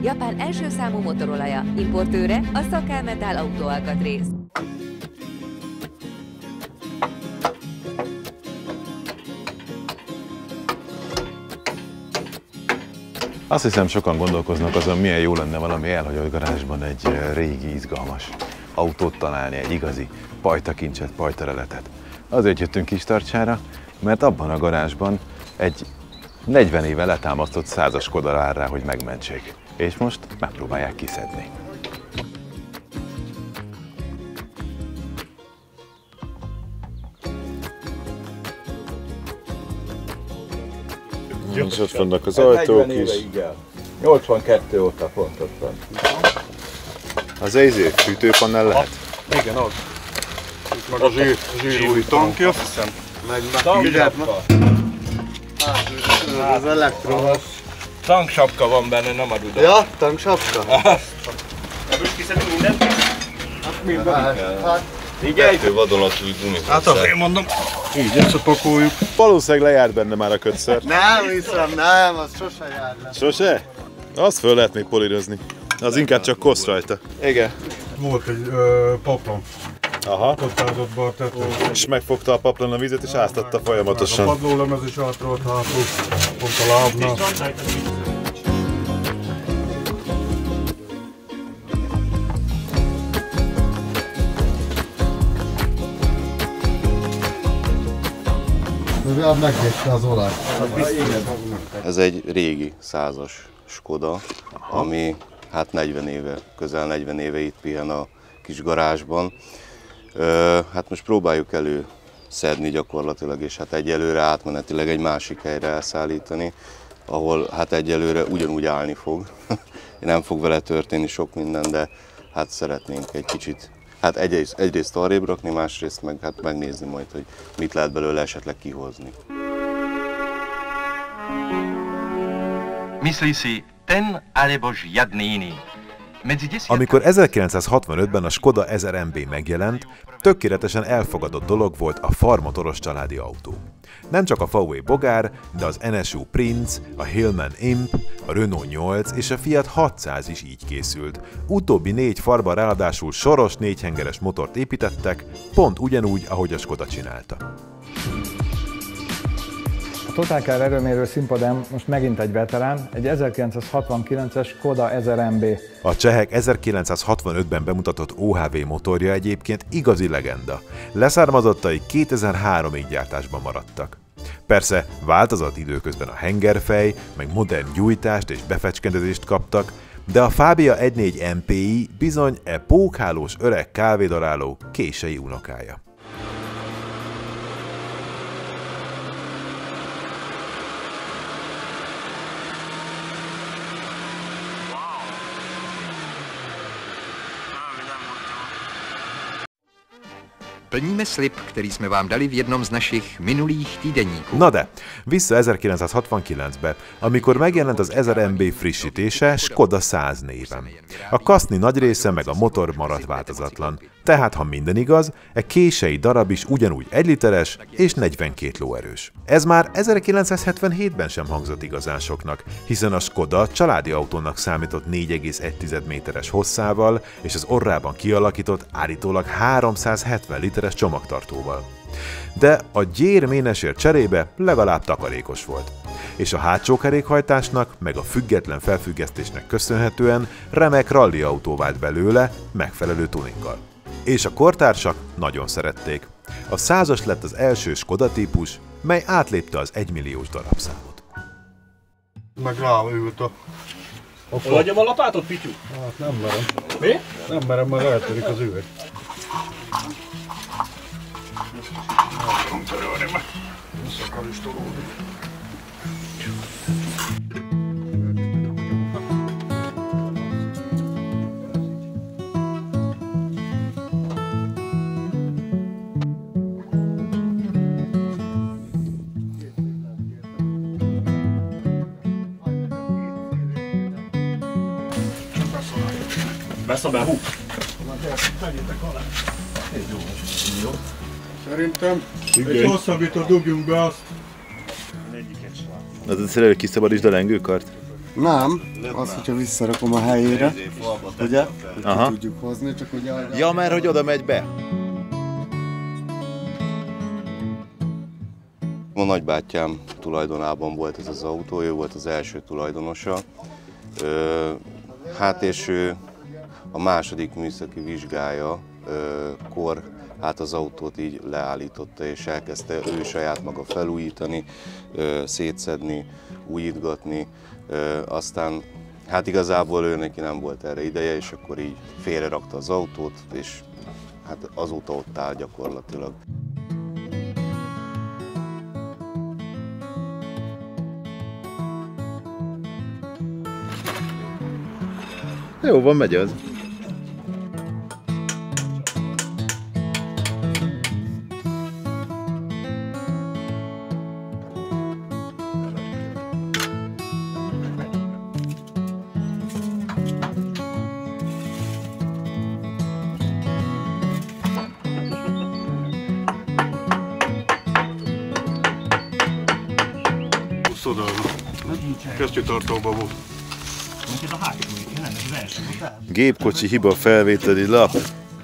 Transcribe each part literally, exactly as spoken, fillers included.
Japán első számú motorolaja, importőre a Szakelmetál autóalkatrész. Azt hiszem, sokan gondolkoznak azon, milyen jó lenne valami elhagyott garázsban egy régi, izgalmas autót találni, egy igazi pajtakincset, pajtareletet. Azért jöttünk Kistarcsára, mert abban a garázsban egy negyven éve letámasztott százas Skoda vár rá, hogy megmentsék. És most megpróbálják kiszedni. És ott vannak az ajtók is. nyolcvankettő óta pontosan. Az ezért fűtőpanel lehet? Igen, az. Itt meg a zsír, zsírúj tankja. Meg tankjapka. Az elektromos. Tanksapka van benne, nem ad oda. Ja, tanksapka? Most kiszedünk mindent? Hát minden kell. Hát, figyelj! Kettő vadonatúj gumit. Hát azért mondom, így összepakoljuk. Valószínűleg lejárt benne már a kötször. Nem hiszem, nem, az sose jár le. Sose? Azt föl lehet még polírozni. Az inkább csak kosz rajta. Igen. Volt egy ö, paplan. Aha. Ott állt be a tetőn. És megfogta a paplan a vizet és áztatta folyamatosan. A padlólemez is átrolt hátul, pont a lábnál. Megvédte az olaj. Ez egy régi százas Skoda, ami hát negyven éve, közel negyven éve itt pihen a kis garázsban. Hát most próbáljuk előszedni gyakorlatilag, és hát egyelőre átmenetileg egy másik helyre elszállítani, ahol hát egyelőre ugyanúgy állni fog. Nem fog vele történni sok minden, de hát szeretnénk egy kicsit, hát egyrészt, egyrészt arrébb rakni, másrészt meg hát megnézni majd, hogy mit lehet belőle esetleg kihozni. Myslí si, ten alebo žiadny iný. Amikor ezerkilencszázhatvanötben a Skoda ezer em bé megjelent, tökéletesen elfogadott dolog volt a farmotoros családi autó. Nem csak a vé w Bogár, de az en es u Prince, a Hillman Imp, a Renault nyolc és a Fiat hatszáz is így készült. Utóbbi négy farban ráadásul soros négyhengeres motort építettek, pont ugyanúgy, ahogy a Skoda csinálta. A Total Car erőmérő színpadán most megint egy veterán, egy ezerkilencszázhatvankilences Skoda ezer em bé. A csehek ezerkilencszázhatvanötben bemutatott o há vé motorja egyébként igazi legenda. Leszármazottai kétezer-háromig gyártásban maradtak. Persze változott időközben a hengerfej, meg modern gyújtást és befecskendezést kaptak, de a Fabia egy négy em pé i bizony e pókhálós öreg kávédaráló kései unokája. Plníme slib, který jsme vám dali v jednom z našich minulých týdeníků. Na de, vissza ezerkilencszázhatvankilencbe, amikor megjelent az ezer em bé frissítése Skoda száz néven. A kaszni nagy része meg a motor maradt változatlan. Tehát, ha minden igaz, e kései darab is ugyanúgy egy literes és negyvenkét lóerős. Ez már ezerkilencszázhetvenhétben sem hangzott igazán soknak, hiszen a Skoda családi autónak számított négy egész egy méteres hosszával és az orrában kialakított állítólag háromszázhetven literes csomagtartóval. De a gyér ménesért cserébe legalább takarékos volt. És a hátsó kerékhajtásnak, meg a független felfüggesztésnek köszönhetően remek rallyautó vált belőle megfelelő tuninggal. És a kortársak nagyon szerették. A százas lett az első Skoda típus, mely átlépte az egymilliós darabszámot. Meg ráült a... Hol adjam a lapátot, Pityu? Hát nem merem. Mi? Nem merem, mert eltörik az üveg. Nem tudom törölni meg. Vissza akar is tolódni. Vesz a behú? Tegyétek alá. Jó. Szerintem egy hosszabbítót dugjunk be azt. Az a szerelő kiszabadítsd a lengőkart? Nem, az, hogyha visszarakom a helyére, ugye? Hogy tudjuk hozni, csak ugye... Ja, mert hogy oda megy be. A nagybátyám tulajdonában volt ez az autó, ő volt az első tulajdonosa. Hát és ő a második műszaki vizsgája kor hát az autót így leállította, és elkezdte ő saját maga felújítani, szétszedni, újítgatni. Aztán hát igazából ő neki nem volt erre ideje, és akkor így félrerakta az autót, és hát azóta ott áll gyakorlatilag. Jó van, megy az. Kesztyűtartóban volt. Gépkocsi hiba felvételi lap.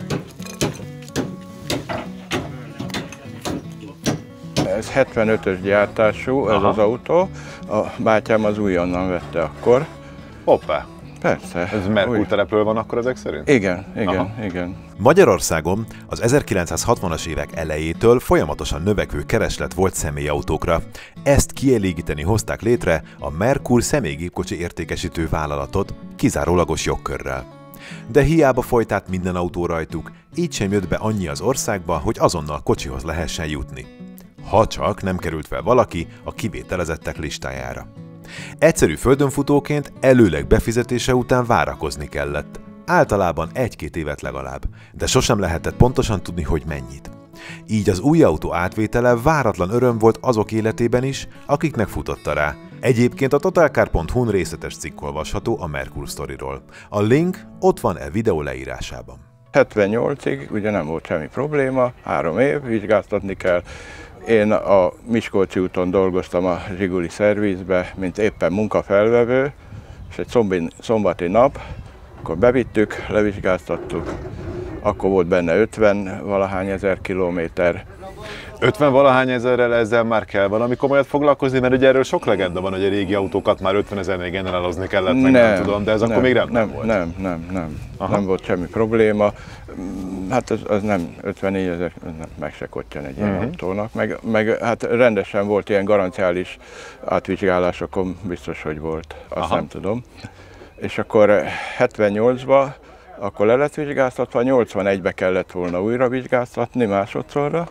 Ez hetvenötös gyártású, ez Aha. az autó. A bátyám az újonnan vette akkor. Hoppá! Persze. Ez Merkur terepről van akkor ezek szerint? Igen, igen, Aha. igen. Magyarországon az ezerkilencszázhatvanas évek elejétől folyamatosan növekvő kereslet volt személyautókra. Ezt kielégíteni hozták létre a Merkur személygépkocsi értékesítő vállalatot kizárólagos jogkörrel. De hiába folyt át minden autó rajtuk, így sem jött be annyi az országba, hogy azonnal kocsihoz lehessen jutni. Ha csak nem került fel valaki a kivételezettek listájára. Egyszerű földönfutóként előleg befizetése után várakozni kellett. Általában egy-két évet legalább, de sosem lehetett pontosan tudni, hogy mennyit. Így az új autó átvétele váratlan öröm volt azok életében is, akiknek futotta rá. Egyébként a totalcar pont hu-n részletes cikk olvasható a Merkur sztoriról. A link ott van e videó leírásában. hetvennyolcig ugye nem volt semmi probléma, három év, vizsgáztatni kell. Én a Miskolci úton dolgoztam a Zsiguli szervizbe, mint éppen munkafelvevő, és egy szombi, szombati nap, akkor bevittük, levizsgáztattuk, akkor volt benne ötven valahány ezer kilométer. ötven valahány ezerrel ezzel már kell valami komolyat foglalkozni, mert ugye erről sok legenda van, hogy a régi autókat már ötven ezernél generálozni kellett, meg nem, nem tudom, de ez nem, akkor még nem, nem volt. Nem, nem, nem, nem volt semmi probléma. Hát az, az nem ötvennégy ezer, nem, meg se kottyan egy ilyen uh-huh. autónak, meg, meg hát rendesen volt ilyen garanciális átvizsgálásokon, biztos, hogy volt, azt Aha. nem tudom. És akkor hetvennyolcban akkor le lett vizsgáztatva, nyolcvanegyben kellett volna újra vizsgáztatni másodszorra,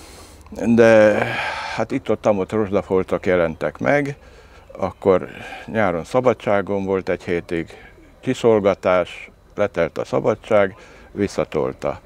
de hát itt-ott-ott rozsdafoltok jelentek meg, akkor nyáron szabadságon volt egy hétig, kiszolgatás, letelt a szabadság, visszatolta.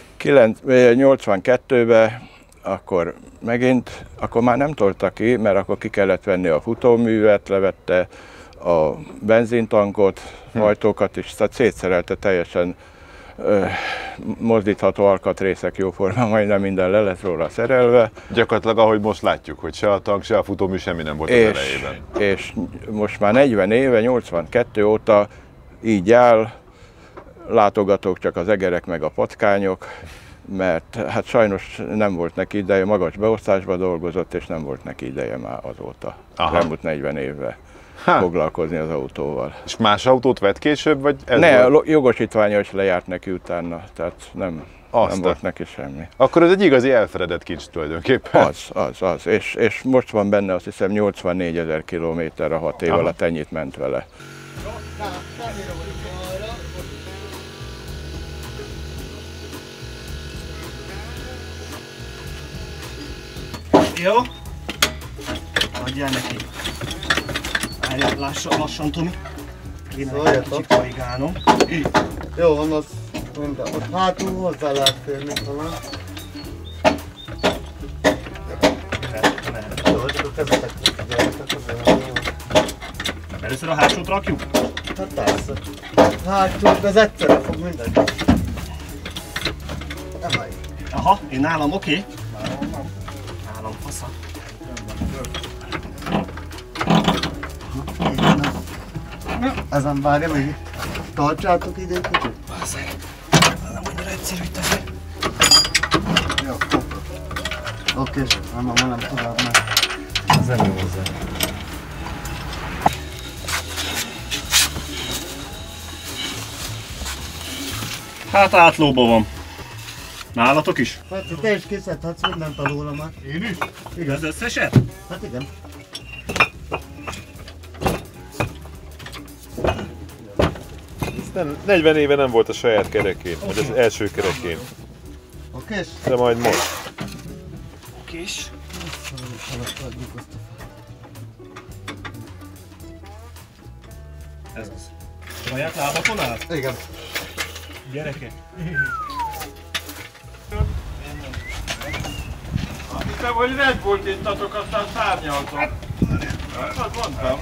nyolcvankettőben akkor megint, akkor már nem tolta ki, mert akkor ki kellett venni a futóművet, levette a benzintankot, hm. ajtókat is, tehát szétszerelte teljesen ö, mozdítható alkatrészek jóformán, majdnem minden le lett róla szerelve. Gyakorlatilag ahogy most látjuk, hogy se a tank, se a futómű semmi nem volt az elejében. És most már negyven éve, nyolcvankettő óta így áll, látogatók csak az egerek meg a patkányok, mert hát sajnos nem volt neki ideje, magas beosztásban dolgozott, és nem volt neki ideje már azóta, az elmúlt negyven évvel ha. foglalkozni az autóval. És más autót vett később, vagy ez Ne, volt? jogosítványa is lejárt neki utána, tehát nem, nem volt neki semmi. Akkor ez egy igazi elfeledett kincs tulajdonképpen. Az, az, az, és, és most van benne azt hiszem nyolcvannégy ezer kilométer a hat év Aha. alatt, ennyit ment vele. Jó? Adjál neki. Várjál, lassan, lassan, Tomi. Kéne egy kicsit korrigálnom. Jó van, az minden. Ott hátul hozzá lehet férni talán. Jó, csak a kezetek figyeljetek, azért nem jó. Először a hátsót rakjuk? Hát persze. Hátul, de ez egyszerre fog mindegy. Nem. Aha, én nálam oké. Nálam fasza. Ezen várja még. Tartsátok ide egy kicsit. Bazzeg. Nem annyira egyszerű itt azért. Jó, oké. Oké, nem, nem, nem tovább már. Ez nem jó hozzá. Hát átlóban van. Nálatok is? Hát te is készíthetsz mindent alóla már. Én is? Igen. Az összeset? Hát igen. Nem, negyven éve nem volt a saját kerekén, vagy az első kerekén. Okés? De majd most. Okés. Ez az. Saját lábakon áll? Igen. Gyerekek. Hiszem, hogy Red Bullt ittatok, aztán szárnyaltok. Hát mondtam.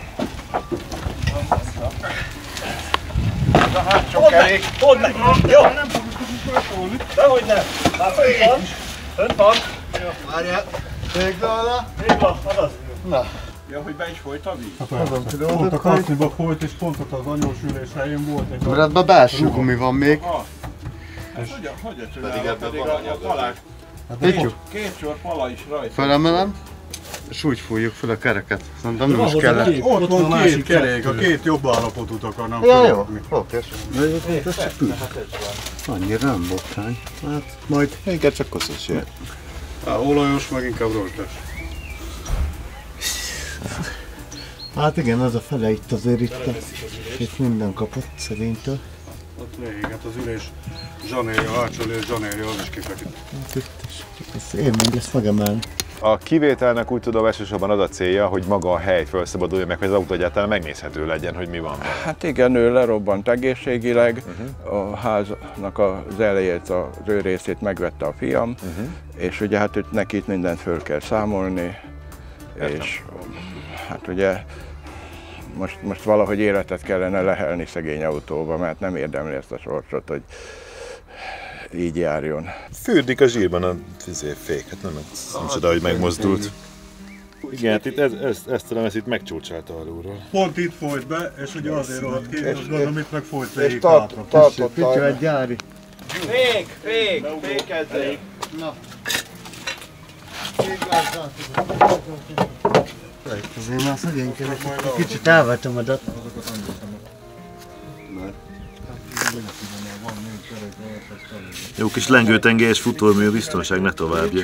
Ez a hátsó kerék. Odd meg! Jó! Nem fogjuk megszólni. Dehogy nem. Hát fönt van. Fönt van. Várjál. Tégla. Tégla, adaz. Na. Ja, hogy be is folyt a víz? Azon tudom, Pont a kaszniba folyt, és pont ott az anyós ülés helyén volt egy... Mert ebben belső gumi van még. Ez hogyan, hogyan csinálod? Pedig a palás. Két, két sor pala is rajta. felemelem, és úgy fújjuk fel a kereket. Szerintem nem is kellett. Ott van két kerék, a két jobb állapotút akarnám Ja, jó, felrakni. oké. Ez csak ül. Annyira nem botrány. Hát majd inkább csak koszos jön. Á, olajos, meg inkább rozsdás. Hát igen, az a fele itt azért itt, itt minden kapott szerintem. Ott végig, hát az ülés zsanérja, hátsó ülés zsanérja, az is kifeküdt. Hát itt is. Ezt én meg ezt megemelni. A kivételnek úgy tudom elsősorban az a célja, hogy maga a hely felszabaduljon meg, hogy az autó egyáltalán megnézhető legyen, hogy mi van benne. Hát igen, ő lerobbant egészségileg, uh-huh. a háznak az elejét, az ő részét megvette a fiam, uh-huh. és ugye hát őt neki itt mindent föl kell számolni, értem. És hát ugye most, most valahogy életet kellene lehelni szegény autóba, mert nem érdemli ezt a sorsot, hogy így járjon. Fürdik a zsírban a fék, hát nem, nem csoda, hogy megmozdult. Igen, hát itt ez, ez, ezt tudom, ezt itt megcsúcsolta alulról. Pont itt folyt be, és ugye azért rohadt ki, és gondolom itt meg folyt végig és tart, hátra. tartott Pitya egy gyári. Fék, fék, fékezzeik! Na. Azért már szegénykedek, kicsit elvettem a dat. Jó kis lengőtengelyes futómű, biztonság ne továbbja.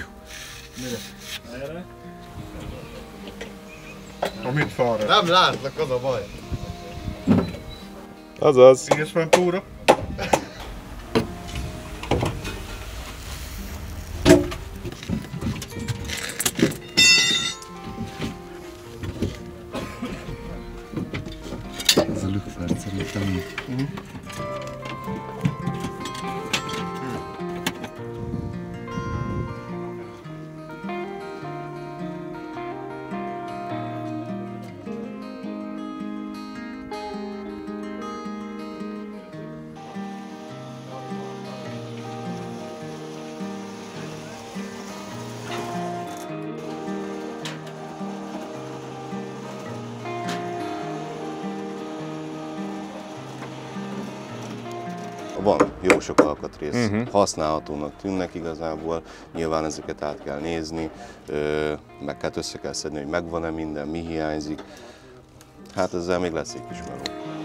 A mit falra? Nem látlak, az a baj. Azaz. Ész fent túra. Ez a lükfert szerintem így. Uh-huh. Van jó sok alkatrész, uh-huh. használhatónak tűnnek igazából, nyilván ezeket át kell nézni, meg hát össze kell szedni, hogy megvan-e minden, mi hiányzik. Hát ezzel még lesz egy kis meló.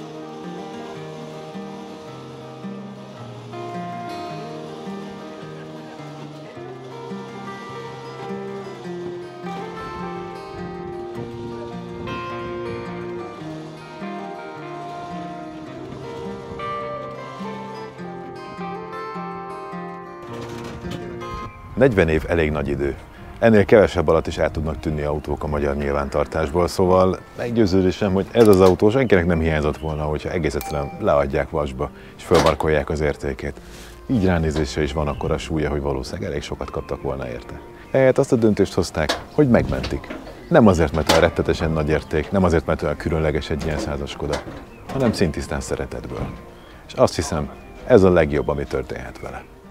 negyven év elég nagy idő. Ennél kevesebb alatt is el tudnak tűnni autók a magyar nyilvántartásból, szóval meggyőződésem, hogy ez az autó senkinek nem hiányzott volna, hogyha egész egyszerűen leadják vasba és fölmarkolják az értékét. Így ránézésre is van akkora súlya, hogy valószínűleg elég sokat kaptak volna érte. Ehelyett azt a döntést hozták, hogy megmentik. Nem azért, mert olyan rettetesen nagy érték, nem azért, mert olyan különleges egy ilyen százas Skoda, hanem szintisztán szeretetből. És azt hiszem, ez a legjobb, ami történhet vele.